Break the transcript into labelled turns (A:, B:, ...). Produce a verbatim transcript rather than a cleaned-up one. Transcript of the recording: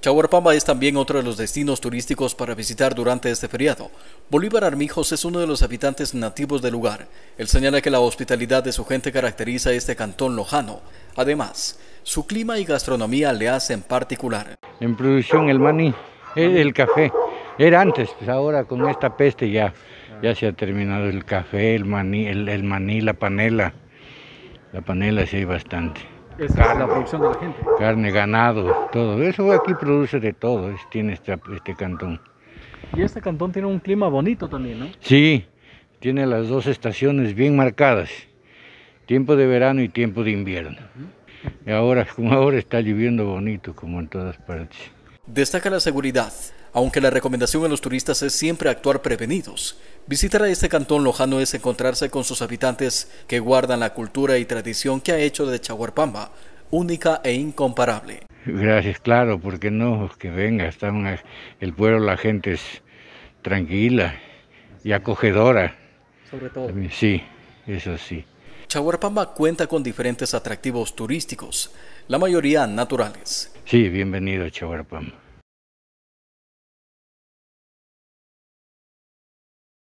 A: Chahuarpamba es también otro de los destinos turísticos para visitar durante este feriado. Bolívar Armijos es uno de los habitantes nativos del lugar. Él señala que la hospitalidad de su gente caracteriza este cantón lojano. Además, su clima y gastronomía le hacen particular.
B: En producción el maní, el, el café. Era antes, pues ahora con esta peste ya, ya se ha terminado el café, el maní, el, el maní, la panela. La panela sí hay bastante.
C: Esa es la producción de la gente.
B: Carne, ganado, todo. Eso aquí produce de todo, es, tiene este, este cantón.
C: Y este cantón tiene un clima bonito también, ¿no?
B: Sí, tiene las dos estaciones bien marcadas. Tiempo de verano y tiempo de invierno. Uh-huh. Y ahora, como ahora está lloviendo bonito, como en todas partes.
A: Destaca la seguridad, aunque la recomendación a los turistas es siempre actuar prevenidos. Visitar a este cantón lojano es encontrarse con sus habitantes que guardan la cultura y tradición que ha hecho de Chahuarpamba única e incomparable.
B: Gracias, claro, porque no, que venga, está una, el pueblo, la gente es tranquila y acogedora.
C: Sobre todo.
B: Sí, eso sí.
A: Chahuarpamba cuenta con diferentes atractivos turísticos, la mayoría naturales.
B: Sí, bienvenido a Chahuarpamba.